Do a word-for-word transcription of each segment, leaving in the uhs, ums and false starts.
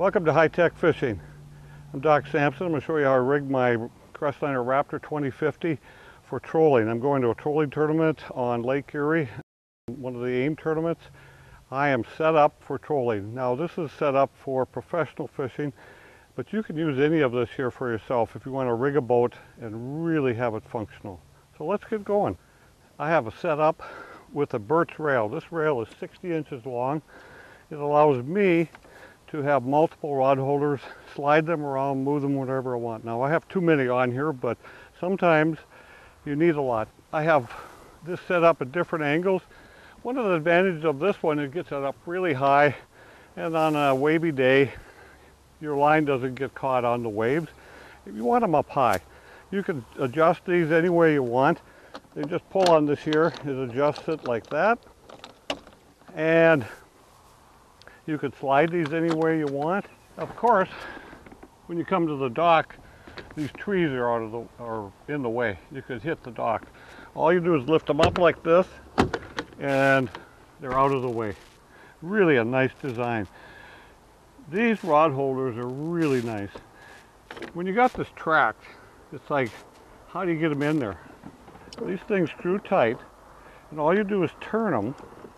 Welcome to High Tech Fishing. I'm Doc Sampson. I'm going to show you how I rigged my Crestliner Raptor twenty fifty for trolling. I'm going to a trolling tournament on Lake Erie, one of the AIM tournaments. I am set up for trolling. Now this is set up for professional fishing, but you can use any of this here for yourself if you want to rig a boat and really have it functional. So let's get going. I have a setup with a birch rail. This rail is sixty inches long. It allows me to have multiple rod holders, slide them around, move them whatever I want. Now I have too many on here, but sometimes you need a lot. I have this set up at different angles. One of the advantages of this one, it gets it up really high, and on a wavy day, your line doesn't get caught on the waves. If you want them up high, you can adjust these any way you want. You just pull on this here, it adjusts it like that, and you could slide these any way you want. Of course, when you come to the dock, these trees are out of the are in the way. You could hit the dock. All you do is lift them up like this, and they're out of the way. Really a nice design. These rod holders are really nice. When you got this tracked, it's like, how do you get them in there? These things screw tight, and all you do is turn them,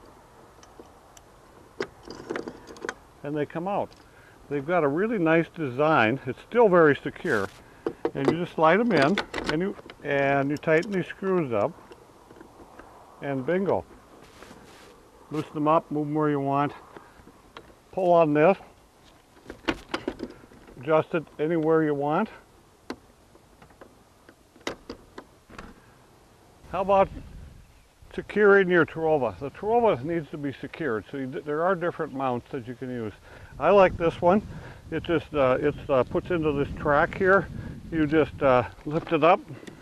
and they come out. They've got a really nice design. It's still very secure, and you just slide them in, and you and you tighten these screws up, and bingo. Loosen them up, move them where you want. Pull on this, adjust it anywhere you want. How about securing your Terrova? The Terrova needs to be secured, so you, there are different mounts that you can use. I like this one. It just uh, it uh, puts into this track here. You just uh, lift it up,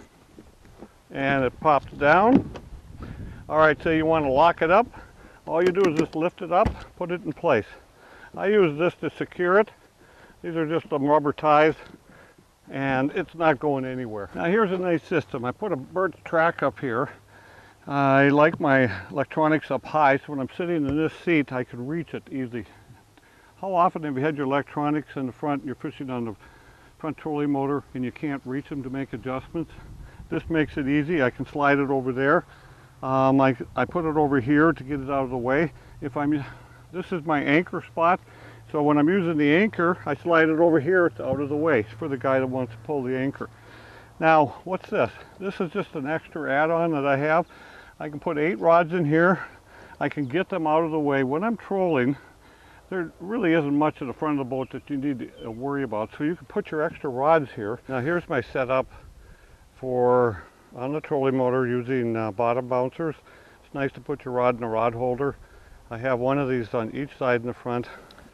and it pops down. All right, so you want to lock it up. All you do is just lift it up, put it in place. I use this to secure it. These are just some rubber ties, and it's not going anywhere. Now here's a nice system. I put a birch track up here. I like my electronics up high, so when I'm sitting in this seat, I can reach it easily. How often have you had your electronics in the front, you're fishing on the front trolling motor, and you can't reach them to make adjustments? This makes it easy. I can slide it over there. Um, I, I put it over here to get it out of the way. If I'm, this is my anchor spot, so when I'm using the anchor, I slide it over here, it's out of the way for the guy that wants to pull the anchor. Now, what's this? This is just an extra add-on that I have. I can put eight rods in here. I can get them out of the way. When I'm trolling, there really isn't much at the front of the boat that you need to worry about. So you can put your extra rods here. Now here's my setup for on the trolling motor using uh, bottom bouncers. It's nice to put your rod in a rod holder. I have one of these on each side in the front.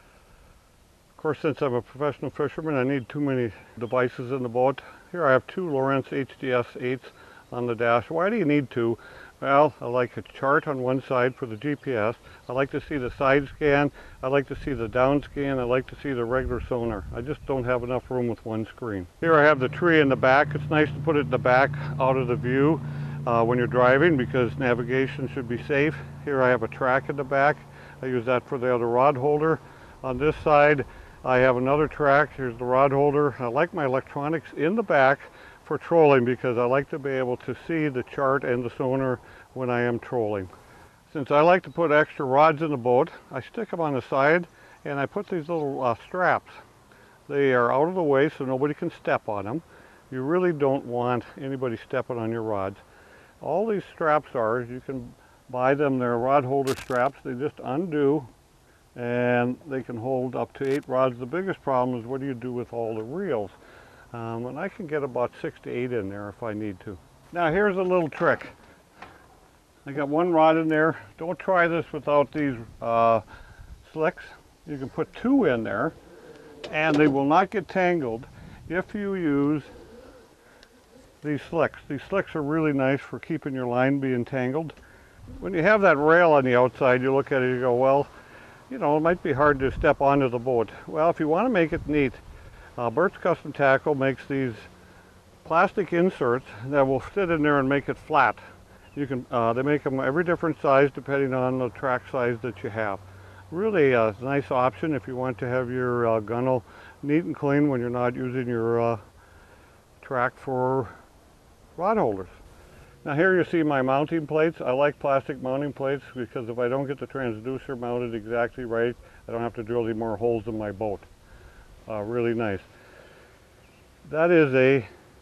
Of course, since I'm a professional fisherman, I need too many devices in the boat. Here I have two Lowrance H D S eights on the dash. Why do you need two? Well, I like a chart on one side for the G P S. I like to see the side scan. I like to see the down scan. I like to see the regular sonar. I just don't have enough room with one screen. Here I have the tree in the back. It's nice to put it in the back out of the view uh, when you're driving because navigation should be safe. Here I have a track in the back. I use that for the other rod holder. On this side, I have another track. Here's the rod holder. I like my electronics in the back for trolling because I like to be able to see the chart and the sonar when I am trolling. Since I like to put extra rods in the boat, I stick them on the side and I put these little uh, straps. They are out of the way so nobody can step on them. You really don't want anybody stepping on your rods. All these straps are, you can buy them, they're rod holder straps. They just undo and they can hold up to eight rods. The biggest problem is what do you do with all the reels? Um, and I can get about six to eight in there if I need to. Now here's a little trick. I got one rod in there. Don't try this without these uh, slicks. You can put two in there and they will not get tangled if you use these slicks. These slicks are really nice for keeping your line being tangled. When you have that rail on the outside, you look at it and you go, well, you know, it might be hard to step onto the boat. Well, if you want to make it neat, Uh, Bert's Custom Tackle makes these plastic inserts that will fit in there and make it flat. You can, uh, they make them every different size depending on the track size that you have. really a nice option if you want to have your uh, gunnel neat and clean when you're not using your uh, track for rod holders. Now here you see my mounting plates. I like plastic mounting plates because if I don't get the transducer mounted exactly right, I don't have to drill any more holes in my boat. Uh, really nice. That is a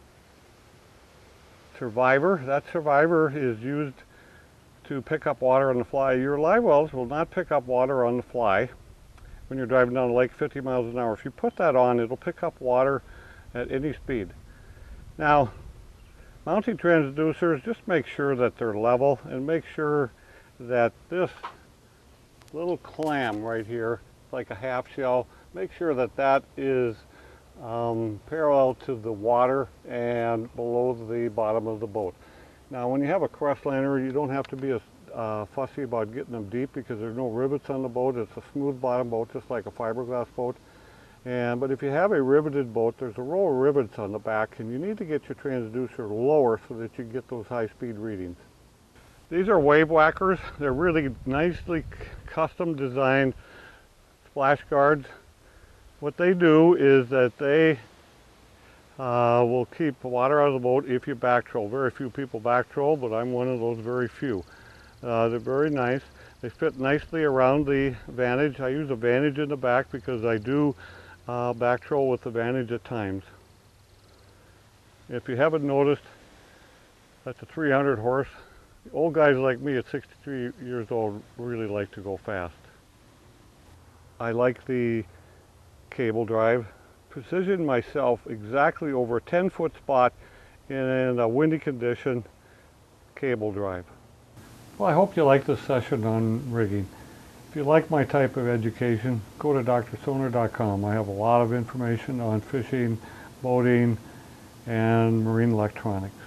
Survivor. That Survivor is used to pick up water on the fly. Your live wells will not pick up water on the fly when you're driving down the lake fifty miles an hour. If you put that on, it'll pick up water at any speed. Now, mounting transducers, just make sure that they're level and make sure that this little clam right here, like a half shell, make sure that that is um, parallel to the water and below the bottom of the boat. Now when you have a Crestliner, you don't have to be as uh, fussy about getting them deep because there's no rivets on the boat. It's a smooth bottom boat, just like a fiberglass boat. And, but if you have a riveted boat, there's a row of rivets on the back, and you need to get your transducer lower so that you get those high-speed readings. These are wave whackers. They're really nicely custom designed splash guards. What they do is that they uh, will keep water out of the boat if you back troll. Very few people back troll, but I'm one of those very few. Uh, they're very nice. They fit nicely around the Vantage. I use a Vantage in the back because I do uh, back troll with the Vantage at times. If you haven't noticed, that's a three hundred horse. Old guys like me at sixty-three years old really like to go fast. I like the cable drive. Position myself exactly over a ten foot spot in a windy condition cable drive. Well, I hope you like this session on rigging. If you like my type of education, go to D R sonar dot com. I have a lot of information on fishing, boating, and marine electronics.